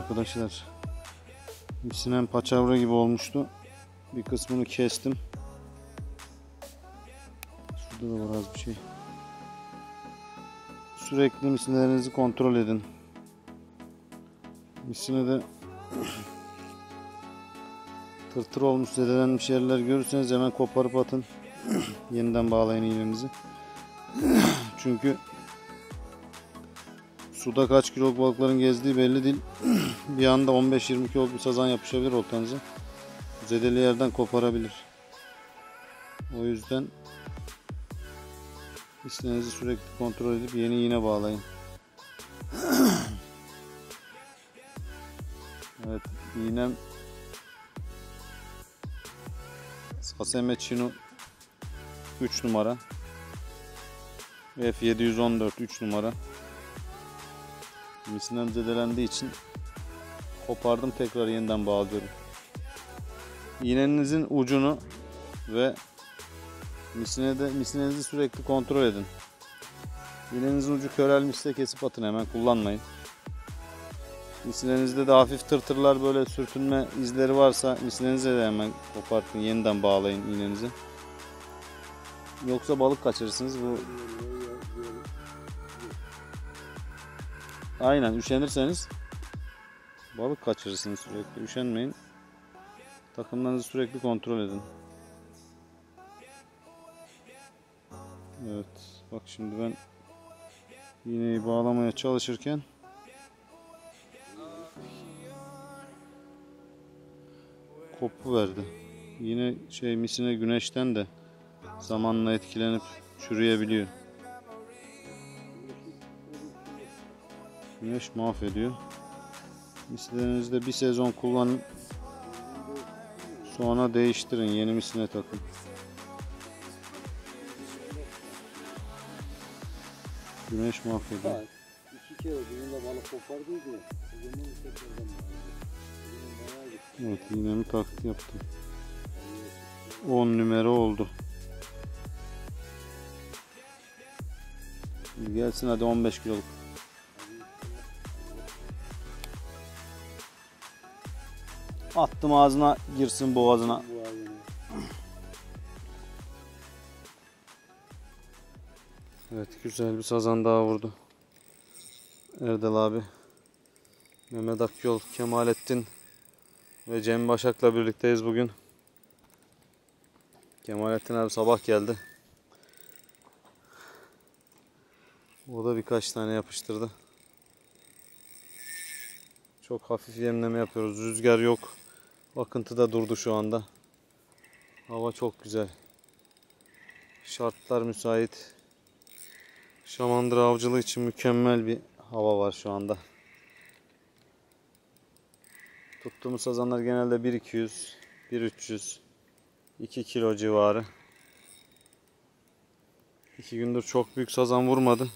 arkadaşlar. Misinem paçavra gibi olmuştu. Bir kısmını kestim. Şurada da var az bir şey. Sürekli misinelerinizi kontrol edin. Misine de tırtır olmuş, zedelenmiş yerler görürseniz hemen koparıp atın. Yeniden bağlayın iğnenizi. Çünkü suda kaç kiloluk balıkların gezdiği belli değil. Bir anda 15-20 kiloluk bir sazan yapışabilir oltanıza. Zedeli yerden koparabilir. O yüzden iğnenizi sürekli kontrol edip yeni iğne bağlayın. Evet, iğnem Saseme Chino 3 numara. F714 3 numara. Misinem zedelendiği için kopardım, tekrar yeniden bağlıyorum. İğnenizin ucunu ve misinenizi sürekli kontrol edin. İğnenizin ucu körelmişse kesip atın, hemen kullanmayın. Misinenizde de hafif tırtırlar, böyle sürtünme izleri varsa misinenize de hemen kopartın, yeniden bağlayın iğnenizi. Yoksa balık kaçırırsınız. Bu aynen, üşenirseniz balık kaçırırsınız sürekli. Üşenmeyin. Takımlarınızı sürekli kontrol edin. Evet, bak şimdi ben iğneyi bağlamaya çalışırken kopu verdi. Yine misine güneşten de zamanla etkilenip çürüyebiliyor. Güneş mahvediyor. Misinenizde bir sezon kullanın. Sonra değiştirin. Yeni misine takın. Güneş mahvediyor. İki kere bununla balık kopardıydı. Evet, iğnemi taktı, yaptım. 10 numara oldu. Şimdi gelsin hadi 15 kiloluk. Attım, ağzına girsin, boğazına. Evet, güzel bir sazan daha vurdu. Erdal abi, Mehmet Akyol, Kemalettin ve Cem Başak'la birlikteyiz bugün. Kemalettin abi sabah geldi. O da birkaç tane yapıştırdı. Çok hafif yemleme yapıyoruz. Rüzgar yok. Akıntı da durdu şu anda. Hava çok güzel. Şartlar müsait. Şamandıra avcılığı için mükemmel bir hava var şu anda. Tuttuğumuz sazanlar genelde 1.200, 1.300, 2 kilo civarı. 2 gündür çok büyük sazan vurmadı.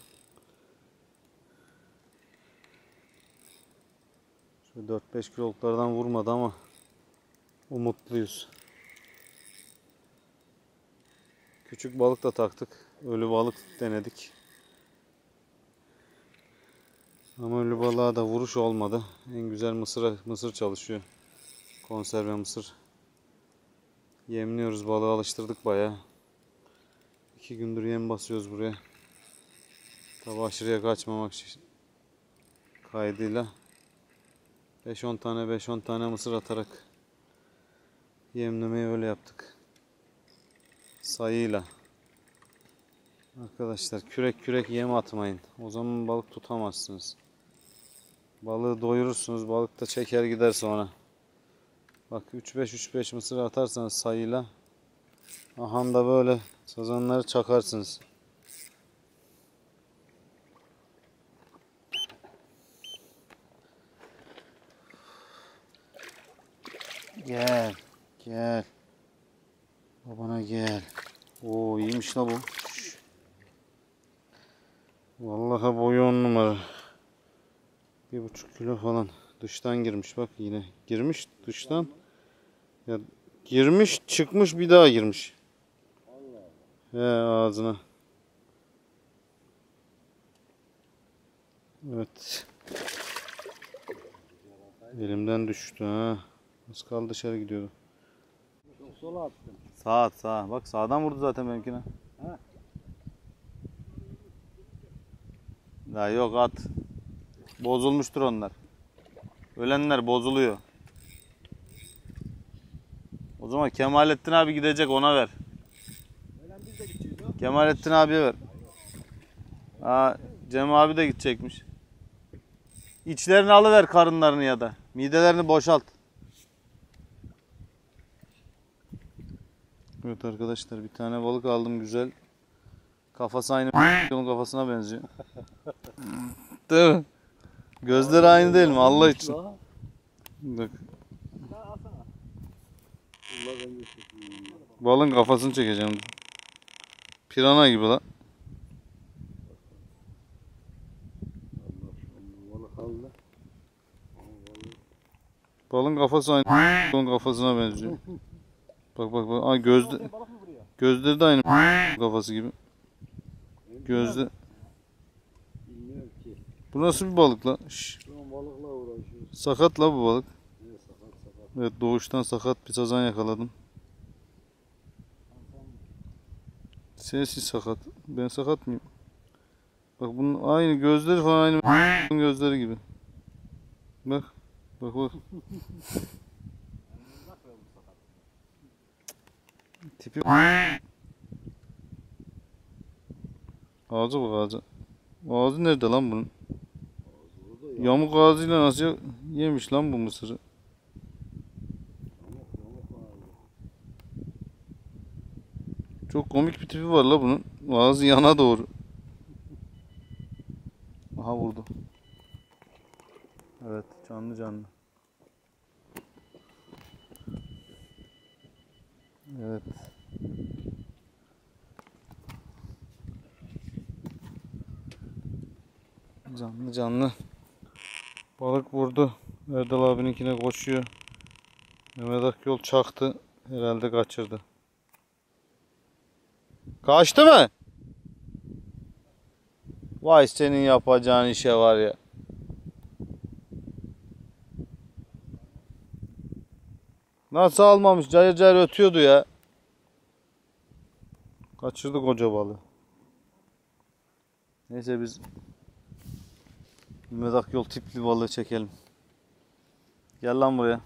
Şöyle 4-5 kiloluklardan vurmadı ama umutluyuz. Küçük balık da taktık. Ölü balık denedik. Ama ölü balığa da vuruş olmadı. En güzel mısır çalışıyor. Konserve mısır. Yemliyoruz, balığı alıştırdık bayağı. 2 gündür yem basıyoruz buraya. Tabi aşırıya kaçmamak kaydıyla 5-10 tane mısır atarak yemlemeyi öyle yaptık. Sayıyla. Arkadaşlar, kürek yem atmayın. O zaman balık tutamazsınız. Balığı doyurursunuz. Balık da çeker gider sonra. Bak, 3-5 mısır atarsanız sayıyla, aha da böyle sazanları çakarsınız. Gel. Babana gel. Oo, iyiymiş la bu. Vallahi boyu 10 numara. 1,5 kilo falan. Dıştan girmiş bak yine. Girmiş dıştan. Ya girmiş, çıkmış, bir daha girmiş. He, ağzına. Evet. düştü ha. Az kaldı dışarı gidiyordu. Çok sola attım. Sağ at sağ. Bak sağdan vurdu zaten benimkine. Ha. Ya yok at. Bozulmuştur onlar. Ölenler bozuluyor. O zaman Kemalettin abi gidecek, ona ver. Kemalettin abiye ver. Aa, Cem abi de gidecekmiş. İçlerini alıver, karınlarını ya da. Midelerini boşalt. Evet arkadaşlar, bir tane balık aldım güzel. Kafası aynı onun kafasına benziyor. Değil mi? Gözleri aynı değil mi Allah için? Bak. Balın kafasını çekeceğim. Pirana gibi la. Balın kafası aynı onun kafasına benziyor. Bak bak bak. Aa, gözleri de aynı kafası gibi. Gözde. Bilmiyorum ki. Bu nasıl bir balık la? Şş. Şu an balıkla uğraşıyoruz. Sakat la bu balık. Evet, sakat. Evet, doğuştan sakat bir sazan yakaladım. Sensiz sakat. Ben sakat mıyım? Bak bunun aynı gözleri falan aynı gözleri gibi. Bak. Bak bak. Tipi. Ağzı bak ağzı. Ağzı nerede lan bunun? Yamuk ağzıyla nasıl yemiş lan bu mısırı? Çok komik bir tipi var la bunun. Ağzı yana doğru. Aha vurdu. Evet, canlı canlı. Evet. Canlı canlı. Balık vurdu. Erdal abininkine koşuyor. Mehmet Akyol çaktı. Herhalde kaçırdı. Kaçtı mı? Vay senin yapacağın işe var ya. Nasıl almamış? Cayır cayır ötüyordu ya. Kaçırdık koca balığı. Neyse biz Mehmet Akyol tipli balığı çekelim. Gel lan buraya.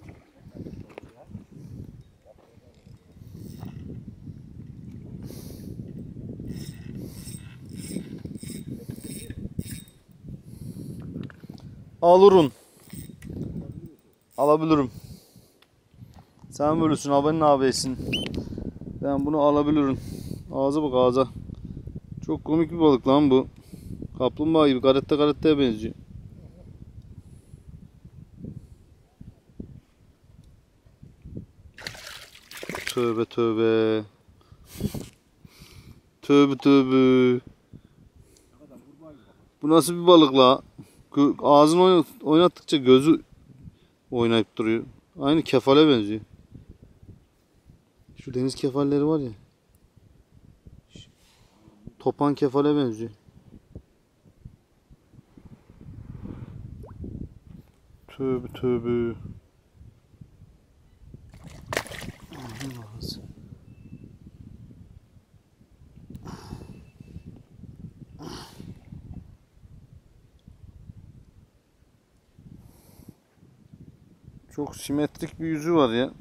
Alırım. Alabilirim. Sen böylesin, abi ne ağabeysin. Ben bunu alabilirim. Ağza bak ağza. Çok komik bir balık lan bu. Kaplumbağa gibi, karetteye benziyor. Tövbe tövbe. Tövbe tövbe. Bu nasıl bir balık la? Ağzını oynattıkça gözü oynayıp duruyor. Aynı kefale benziyor. Şu deniz kefalleri var ya. Topan kefale benziyor. Tövbe tövbe. Çok simetrik bir yüzü var ya.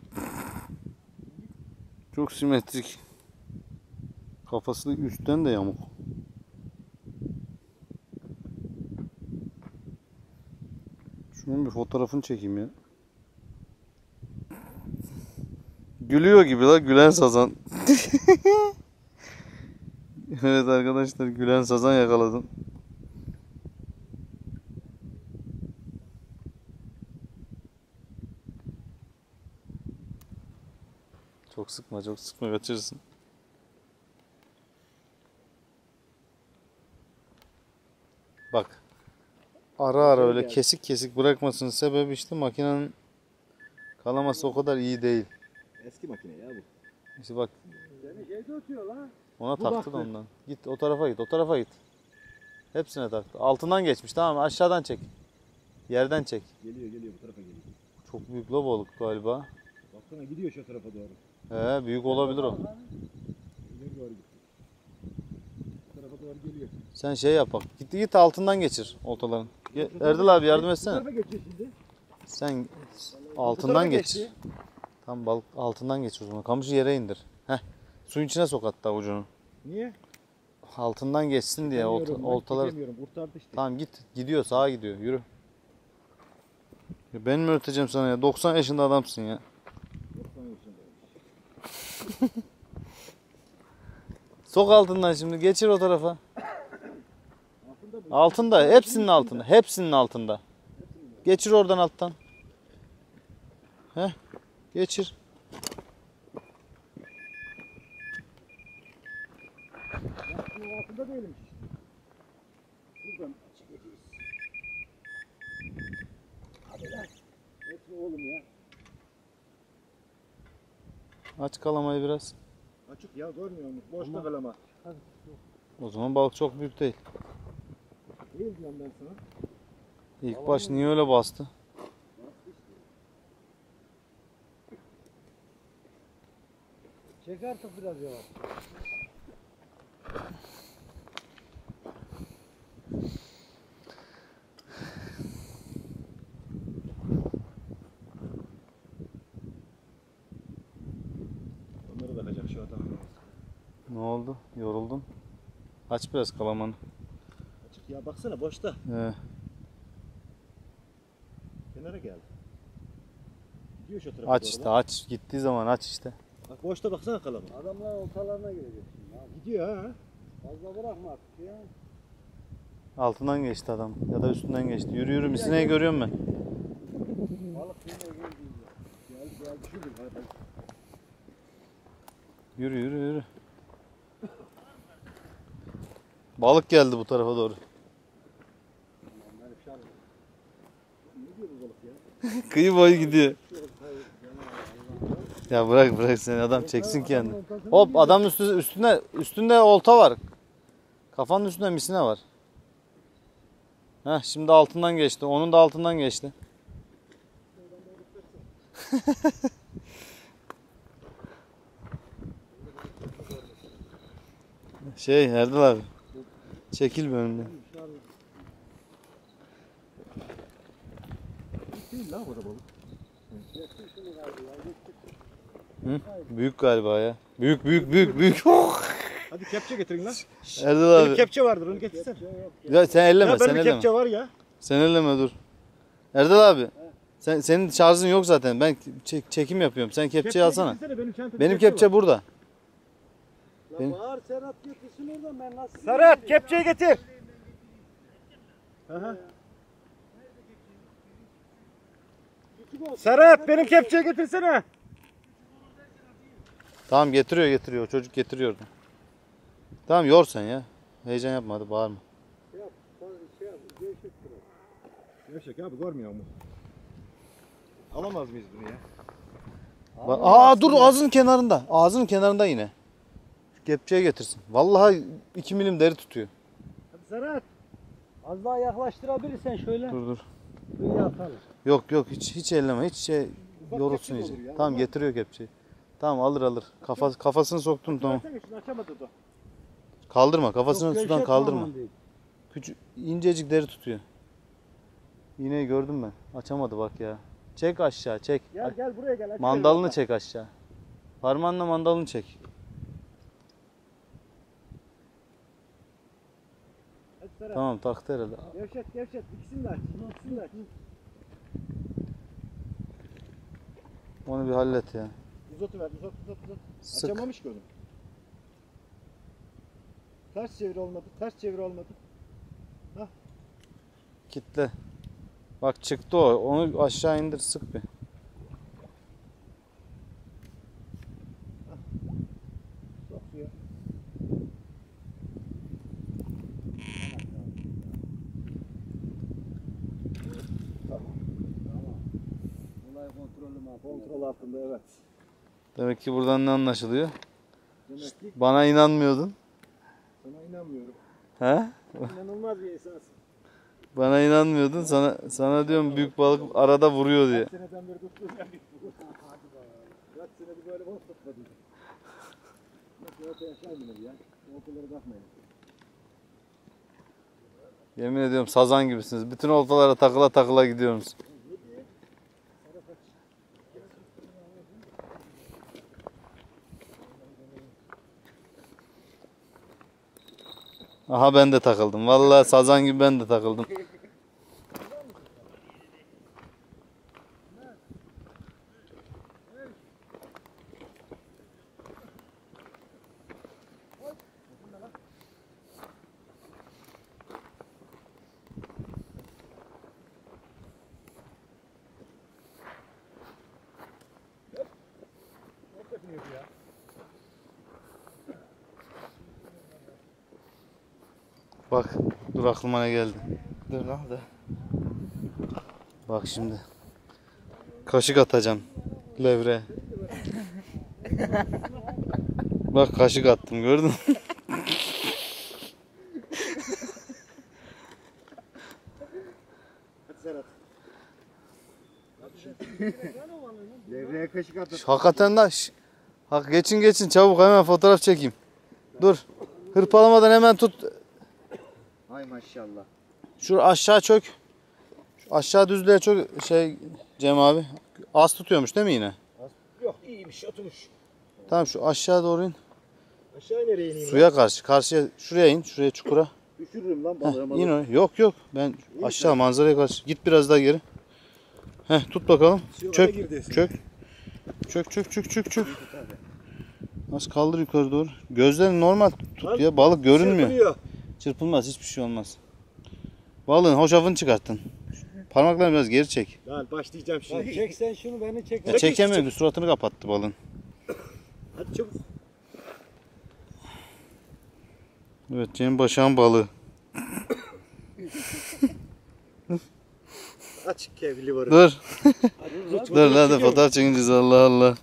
Çok simetrik. Kafası üstten de yamuk. Şunun bir fotoğrafını çekeyim ya. Gülüyor gibi la, gülen sazan. Evet arkadaşlar, gülen sazan yakaladım. Çok sıkma kaçırırsın. Bak. Ara ara öyle kesik kesik bırakmasının sebebi işte makinenin kalaması o kadar iyi değil. Eski makine ya bu. İşte bak. Seni şeyde ötüyor lan. Ona taktı da ondan. Git o tarafa git, o tarafa git. Hepsine taktı. Altından geçmiş, tamam mı? Aşağıdan çek. Yerden çek. Geliyor bu tarafa geliyor. Çok büyük la balık galiba. Baksana gidiyor şu tarafa doğru. Büyük olabilir o. İleri doğru gitti. Bu tarafa doğru geliyor. Sen şey yap bak. Git altından geçir oltaların. Erdal abi yardım Bu etsene. tarafa geçiyor şimdi. Sen Bu altından tarafa geç. geçti. Tam balık altından geç o zaman. Kamışı yere indir. Heh. Suyun içine sok hatta ucunu. Niye? Altından geçsin diye oltaları. Gidemiyorum. Kurtardı işte. Tamam git. Gidiyor sağa gidiyor. Yürü. Ya ben mi öğreteceğim sana ya? 90 yaşında adamsın ya. 90 yaşındaymış. Sok altından şimdi. Geçir o tarafa. Altında mı? Altında. Hepsinin altında. Hepsinin altında. Geçir oradan alttan. Heh. Geçir. Bunun altında değilmiş işte. Buradan çekeceğiz. Hadi lan. Etme oğlum ya. Aç kalamayı biraz. Açık ya görmüyor musun? Boşta kalama. O zaman balık çok büyük değil. Değil diyorum ben sana. İlk baş niye öyle bastı? Çek artık biraz yavaş. Onları da kaçak şu adamı. Ne oldu? Yoruldun. Aç biraz kalamanı. Açık ya baksana boşta. Kenara geldi. Gidiyor şu tarafa Aç doğru işte bak. aç. Gittiği zaman aç işte. Bak boşta baksana kalama. Adamlar ortalarına girecek şimdi abi. Gidiyor ha. Fazla bırakma artık ya. Altından geçti adam. Ya da üstünden geçti. Yürü yürü misineyi görüyorum ben. Balık yine geldi. Gel şudur hadi. Yürü yürü yürü. Balık geldi bu tarafa doğru. Ne diyor bu balık ya? Kıyı boyu gidiyor. Ya bırak seni adam çeksin kendini. Hop adamın üstünde olta var. Kafanın üstünde misine var. Heh şimdi altından geçti. Onun da altından geçti. Erdal abi. Çekil bir önüne. Değil lan bu da balık. Hı? Büyük galiba ya. Büyük. Hadi kepçe getirin lan. Erdal Benim abi. kepçe vardır onu getirsene. Ya sen elleme Ya sen benim elleme. kepçe var ya. Sen elleme dur. Erdal abi. Senin şarjın yok zaten. Ben çekim yapıyorum. Sen kepçeyi alsana. getirsene, benim çantada Benim kepçe var. burada. La Benim- bağır Serhat getirsin oradan ben nasıl... Serhat kepçeyi getir. Aha. Serhat benim kepçeyi getirsene. Tamam getiriyor. Çocuk getiriyor. Tamam yor sen ya. Heyecan yapma hadi bağırma. Yap, şey yap, gevşek biraz. Gevşek abi görmüyor mu? Alamaz mıyız bunu ya? Dur ağzının kenarında. Ağzının kenarında yine. Kepçeye getirsin. Vallahi 2 milim deri tutuyor. Hadi Serhat. Az daha yaklaştırabilirsen şöyle. Dur. Böyle atalım. Yok hiç elleme. Hiç yorulsun kepçe de iyice. olur ya, Tamam olmaz. getiriyor kepçeyi. Tamam alır. Kafasını soktun tamam. Versene şunu açamadı da. Kaldırma kafasını Yok, sudan gevşek kaldırma. aman değil. Küçük incecik deri tutuyor. İğneyi gördüm ben. Açamadı bak ya. Çek aşağı çek. Gel buraya gel. Mandalını çek aşağı. Parmağınla mandalını çek. Hadi Serhat. Tamam taktı herhalde. Gevşet. İkisini de aç. İkisini de aç. Onu bir hallet ya. Uzat. Sık. Açamamış ki onu. Ters çevir olmadı. Kitle. Bak çıktı o. Onu aşağı indir sık bir. Sok suya. Olay kontrolüm altında. Kontrol altında evet. Demek ki buradan ne anlaşılıyor? Demek ki Bana inanmıyordun. sana inanmıyorum. He? İnanılmaz bir insansın. Bana inanmıyordun. Sana diyorum büyük balık arada vuruyor diye. Kaç seneden beri tuttuğum yer bitti bu. Kaç senedir böyle balık tutmadım. Nasıl orta yaşar mı ya? Ortaları bakmayın. Yemin ediyorum sazan gibisiniz. Bütün oltalara takıla takıla gidiyorsunuz. Aha ben de takıldım. Vallahi sazan gibi ben de takıldım. Bak dur aklıma ne geldi. Dur lan da. Bak şimdi. Kaşık atacağım levreye. Bak kaşık attım gördün mü? Hadi Serhat. Devreye kaşık at. Hakikaten de hak geçin çabuk hemen fotoğraf çekeyim. Dur. Hırpalamadan hemen tut. Ay maşallah. Şu aşağı çök. Şu aşağı düzlüğe çök Cem abi. Az tutuyormuş değil mi yine? Yok iyiymiş oturmuş. Tamam şu aşağı doğru in. Aşağı nereye ineyim? Suya karşıya şuraya in. Şuraya çukura. Düşürürüm lan Heh, balığı. in oraya. Yok ben aşağı manzaraya karşı. Git biraz daha geri. Heh tut bakalım. Çök. Çök. Az kaldır yukarı doğru. Gözlerini normal tut ya. Balık görünmüyor. Çırpınıyor. Çırpılmaz. Hiçbir şey olmaz. Balığın hoşafını çıkarttın. Parmaklarını biraz geri çek. Lan başlayacağım şimdi. Çek sen şunu beni çek. Ya çekemiyor ki. Suratını kapattı balığın. Hadi çabuk. Evet Cem Başak'ın balığı. Aç kevli varı. Dur. Dur lan da fotoğraf çekeceğiz Allah Allah.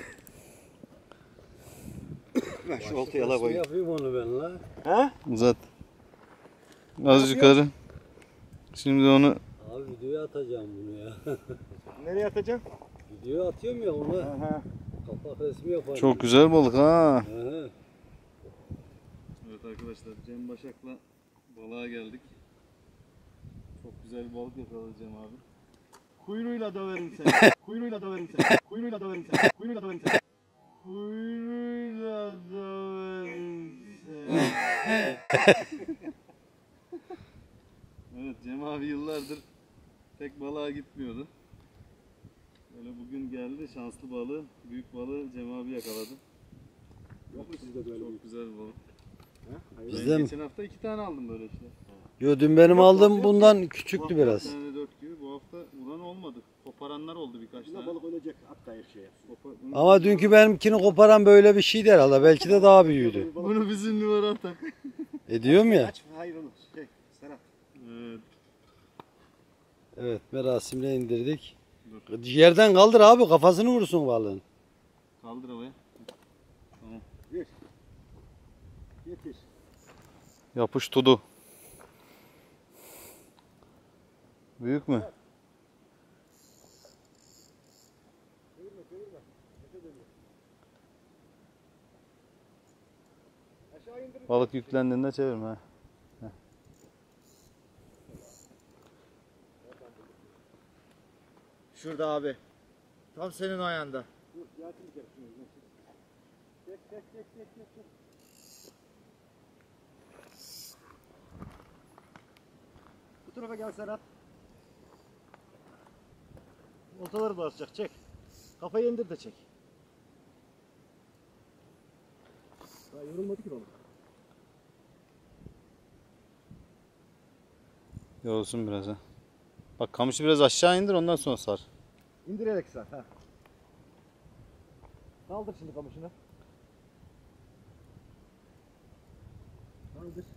Ver şu oltayı ala koy. Yapayım onu ben la. Ha? Uzat. Az yukarı. Şimdi onu Abi videoya atacağım bunu ya. Nereye atacağım? Videoya atıyorum ya onu. Aha. Kapak resmi yaparım. çok güzel balık ha. He. Evet arkadaşlar Cem Başak'la balığa geldik. Çok güzel bir balık yakaladı Cem abi. Kuyruğuyla döverim seni. Kuyruğuyla döverim seni. Kuyruğuyla döverim seni. Kuyruğuyla döverim seni. Kuyruğuyla döverim seni. Evet Cem abi yıllardır tek balığa gitmiyordu. Böyle bugün geldi şanslı balığı, büyük balığı Cem abi yakaladı. Yok mu sizde böyle? Çok güzel bir balık. Bizde Ben mi? geçen hafta 2 tane aldım böyle işte. Yo dün benim aldığım bundan küçüktü Bu hafta biraz. bir tane 4 gibi, bu hafta vuran olmadı. Koparanlar oldu birkaç Yine tane. balık ölecek. At da her şeye. Ama dünkü benimkini koparan böyle bir şeydi herhalde. Belki de daha büyüğüydü. Bunu bizim numara tak. Ediyorum ya. Aç hayır onu. Serhat. Evet. Evet merasimle indirdik. Yerden kaldır abi kafasını vursun balığın. Kaldır havaya. Getir. Yapış tudu. Büyük mü? Balık yüklendiğinde çevirme. Ha. Şurada abi. Tam senin ayağında. Bu tarafa gel Serhat. Ortaları basacak. Çek. Kafayı indir de çek. Daha yorulmadı ki balık. Yorulsun biraz ha. Bak kamışı biraz aşağı indir ondan sonra sar. İndirerek sar. Ha. Kaldır şimdi kamışını. Kaldır.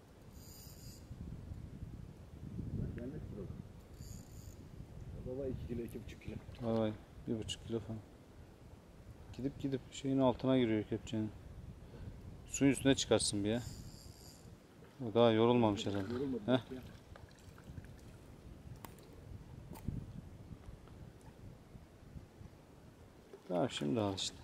Gelmek üzere. Baba 2 kilo, 2,5 kilo. Vay 1,5 kilo falan. Gidip şeyin altına giriyor kepçenin. Suyun üstüne çıkarsın bir ya. O daha yorulmamış herhalde. Yorulmadı. Heh. Tamam şimdi al işte.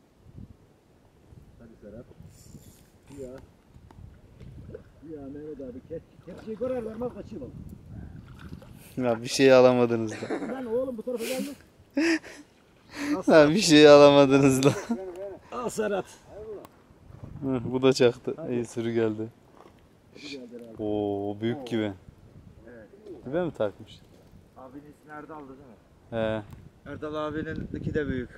Hadi Serap. Ya. Ya Mehmet abi kepçeyi görer vermez kaçıyor balık. Ya bir şey alamadınız da. Lan oğlum bu tarafa gelme. Ha bir şey alamadınız da. Al Serap. Hı, bu da çaktı. İyi sürü geldi. Bu geldi herhalde. Oo büyük gibi. Evet. Dibe mi takmış? Abinin ismi Erdal'dı değil mi? He, Erdal abinin iki de büyük.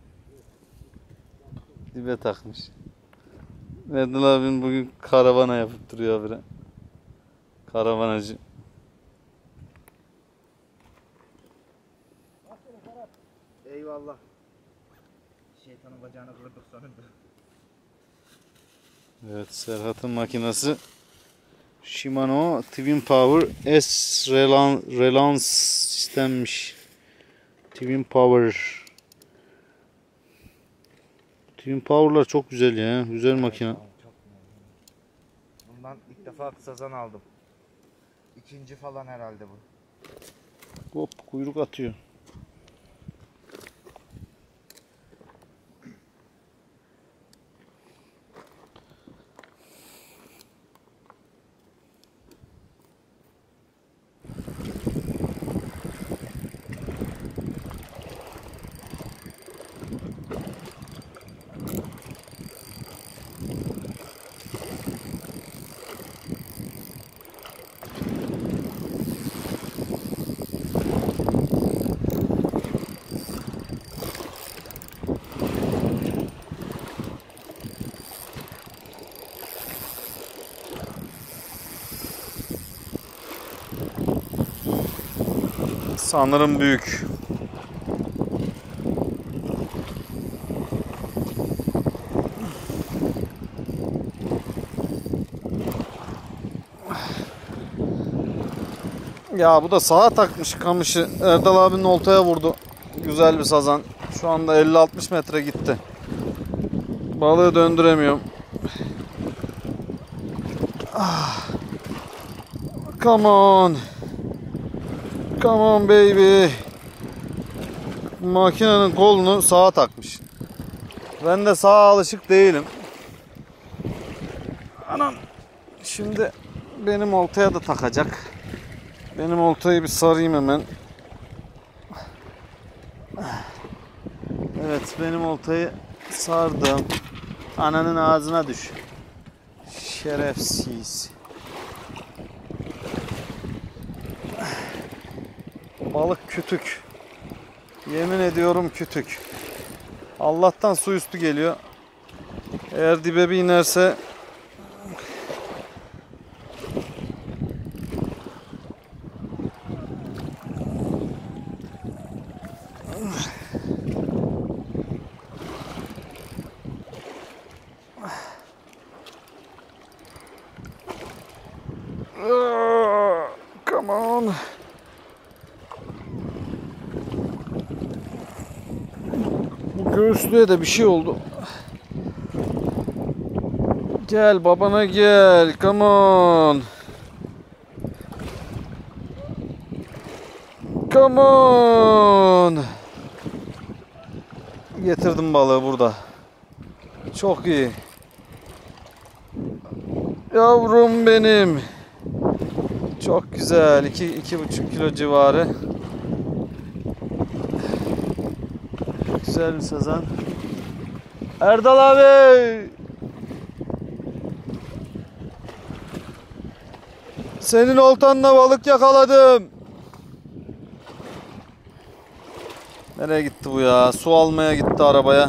dibe takmış. Erdal abim bugün karavana yapıp duruyor habire. Karavanacı. Eyvallah. Şeytanın bacağını kırdık sonunda. Evet, Serhat'ın makinesi Shimano Twin Power S Relance sistemmiş. Twin Power. Twin Power'lar çok güzel ya. Güzel makine. Bundan ilk defa sazan aldım. İkinci falan herhalde bu. Hop kuyruk atıyor. Sanırım büyük. Ya bu da sağa takmış kamışı. Erdal abinin oltaya vurdu. Güzel bir sazan. Şu anda 50-60 metre gitti. Balığı döndüremiyorum. Ah. Come on. Come on baby. Makinenin kolunu sağa takmış. Ben de sağa alışık değilim. Anam. Şimdi benim oltaya da takacak. Benim oltayı bir sarayım hemen. Evet, benim oltayı sardım. Ananın ağzına düş. Şerefsiz. Balık kütük. Yemin ediyorum kütük. Allah'tan su üstü geliyor. Eğer dibe bir inerse come on. Bu göğüslüğe de bir şey oldu. Gel babana gel. Come on. Come on. Getirdim balığı burada. Çok iyi. Yavrum benim. Çok güzel. 2,5 kilo civarı. Güzel bir sazan. Erdal abi. Senin oltanla balık yakaladım. Nereye gitti bu ya? Su almaya gitti arabaya.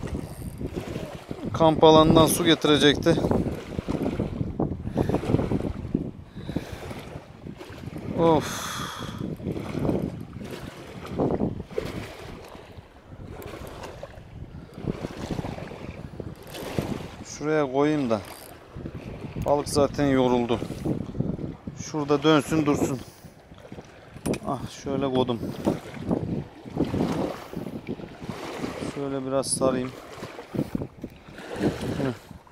Kamp alanından su getirecekti. Of. Şuraya koyayım da. Balık zaten yoruldu. Şurada dönsün dursun. Ah şöyle koydum. Şöyle biraz sarayım. Heh.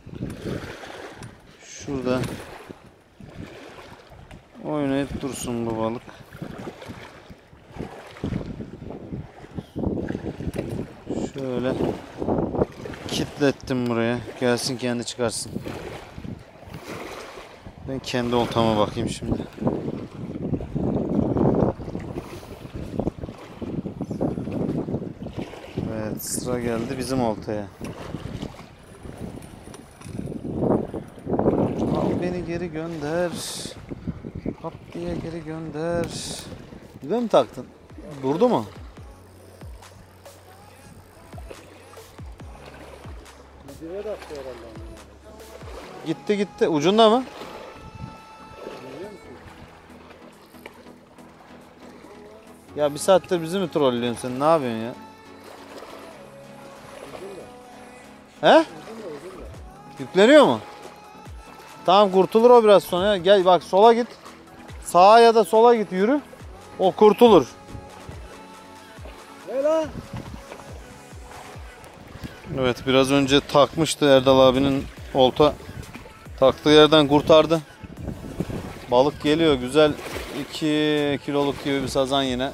Şurada oynayıp dursun bu balık. Şöyle kilitlettim buraya. Gelsin kendi çıkarsın. Ben kendi oltama bakayım şimdi. Evet, sıra geldi bizim oltaya. Al beni geri gönder. Hop diye geri gönder. Dibe mi taktın? Durdu mu? Dibe de attı herhalde. Gitti gitti. Ucunda mı? Ya bir saattir bizi mi trollüyorsun sen? Ne yapıyorsun ya? He? Yükleniyor mu? Tamam, kurtulur o biraz sonra ya. Gel bak, sola git. Sağa ya da sola git, yürü. O kurtulur. Ne lan? Evet, biraz önce takmıştı Erdal abinin olta. Taktığı yerden kurtardı. Balık geliyor. Güzel 2 kiloluk gibi bir sazan yine.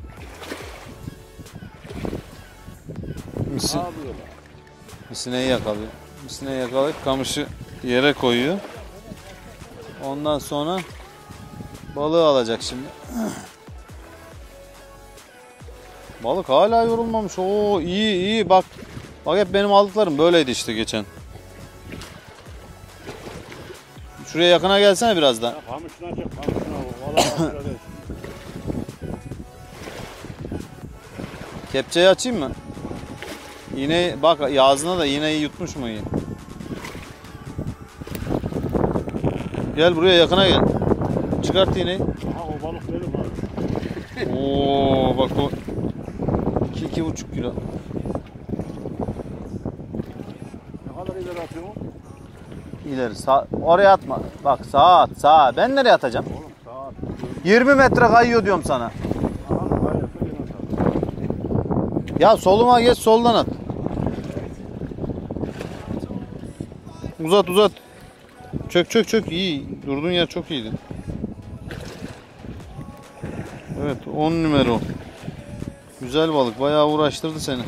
Misineyi yakalıyor. Misineyi yakalayıp kamışı yere koyuyor. Ondan sonra balığı alacak şimdi. Balık hala yorulmamış. Oo, iyi iyi, bak. Bak, hep benim aldıklarım böyleydi işte geçen. Şuraya yakına gelsene biraz daha. Kamışına çek, kamışına. Valla kamışına değil. Kepçeyi açayım mı? İğneyi bak, ağzına da iğneyi yutmuş mu iyi? Gel buraya, yakına gel. Çıkart iğneyi. Aha o balık benim abi. Oo, bak o 2-2,5 kilo. Ne kadar ileri atıyor mu? İleri sağ, oraya atma. Bak sağa at, sağa. Ben nereye atacağım? Oğlum saat. 20 metre kayıyor diyorum sana. Aha kayarsa yine atar. Ya soluma geç, soldan at. Uzat uzat. Çök çök çök, iyi. Durduğun yer çok iyiydi. Evet, 10 numara o. Güzel balık, bayağı uğraştırdı seni.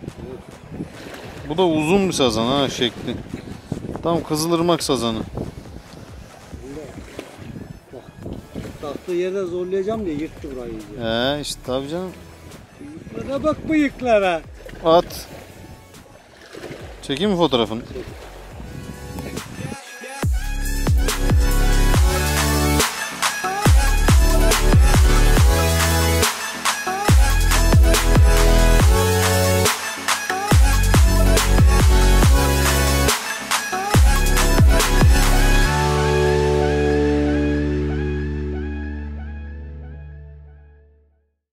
Bu da uzun bir sazan ha, şekli. Tam Kızılırmak sazanı. Taktığı yerden zorlayacağım diye yırttı burayı. İşte tabii canım. Bıyıklara bak, bıyıklara. At. Çekeyim mi fotoğrafını?